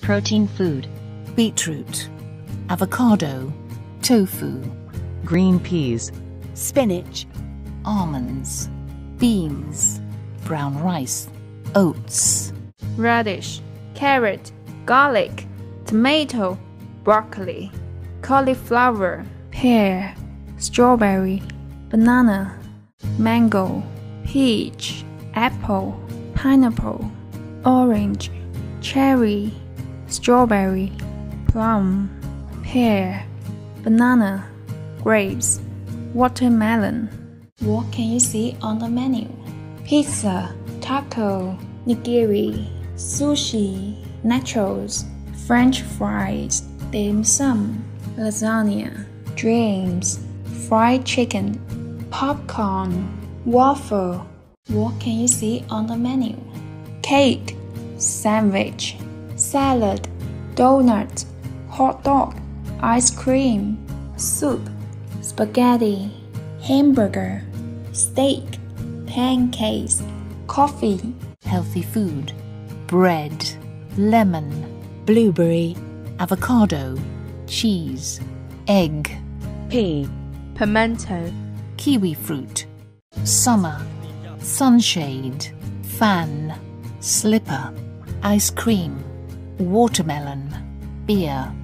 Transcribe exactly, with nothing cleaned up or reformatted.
Protein food. beetroot, avocado, tofu, Green peas. spinach, almonds, beans, brown rice, oats, radish, carrot, garlic, tomato, broccoli, cauliflower, pear, strawberry, banana, mango, peach, apple, pineapple, orange, cherry, strawberry, plum, pear, banana, grapes, watermelon. What can you see on the menu? Pizza, taco, nigiri, sushi, nachos, French fries, dim sum, lasagna, dreams, fried chicken, popcorn, waffle. What can you see on the menu? Cake, sandwich, salad, donut, hot dog, ice cream, soup, spaghetti, hamburger, steak, pancakes, coffee, healthy food, bread, lemon, blueberry, avocado, cheese, egg, Pea. pimento, kiwi fruit, summer, sunshade, fan, slipper, ice cream, watermelon, beer.